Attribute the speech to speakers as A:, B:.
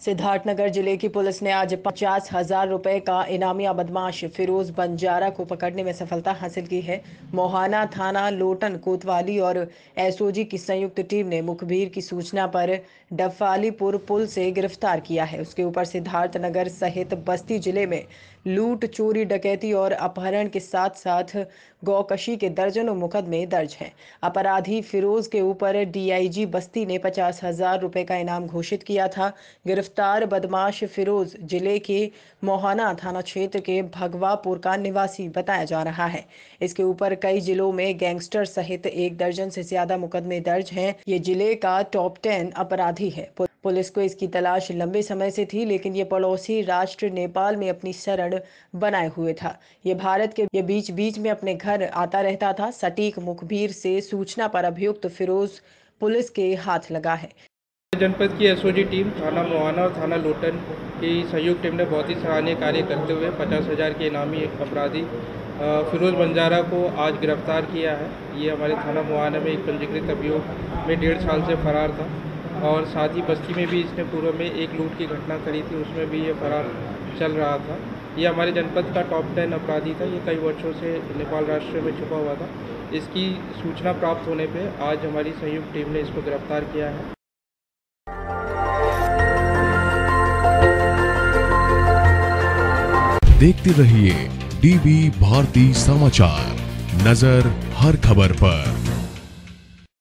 A: सिद्धार्थनगर जिले की पुलिस ने आज 50,000 रुपए का इनामिया बदमाश फिरोज बंजारा को पकड़ने में सफलता हासिल की है। मोहाना थाना, लोटन कोतवाली और एसओजी की संयुक्त टीम ने मुखबिर की सूचना पर डफालीपुर पुल से गिरफ्तार किया है। उसके ऊपर सिद्धार्थनगर सहित बस्ती जिले में लूट, चोरी, डकैती और अपहरण के साथ साथ गौकशी के दर्जनों मुकदमे दर्ज हैं। अपराधी फिरोज के ऊपर डीआईजी बस्ती ने 50,000 रुपए का इनाम घोषित किया था। गिरफ्तार बदमाश फिरोज जिले के मोहाना थाना क्षेत्र के भगवापुर का निवासी बताया जा रहा है। इसके ऊपर कई जिलों में गैंगस्टर सहित 1 दर्जन से ज्यादा मुकदमे दर्ज हैं। ये जिले का टॉप 10 अपराधी है। पुलिस को इसकी तलाश लंबे समय से थी, लेकिन ये पड़ोसी राष्ट्र नेपाल में अपनी शरण बनाए हुए था। ये भारत के बीच बीच में अपने घर आता रहता था। सटीक मुखबिर से सूचना पर अभियुक्त फिरोज पुलिस के हाथ लगा है।
B: जनपद की एसओजी टीम थाना मोहाना और थाना लोटन की संयुक्त टीम ने बहुत ही सराहनीय कार्य करते हुए 50,000 के इनामी अपराधी फिरोज बंजारा को आज गिरफ्तार किया है। ये हमारे थाना मोहाना में एक पंजीकृत अभियोग में 1.5 साल से फरार था और साथ ही बस्ती में भी इसने पूर्व में एक लूट की घटना करी थी, उसमें भी ये फरार चल रहा था। ये हमारे जनपद का टॉप 10 अपराधी था। ये कई वर्षों से नेपाल राष्ट्र में छुपा हुआ था। इसकी सूचना प्राप्त होने पर आज हमारी संयुक्त टीम ने इसको गिरफ्तार किया है।
C: देखते रहिए डीबी भारती समाचार, नजर हर खबर पर।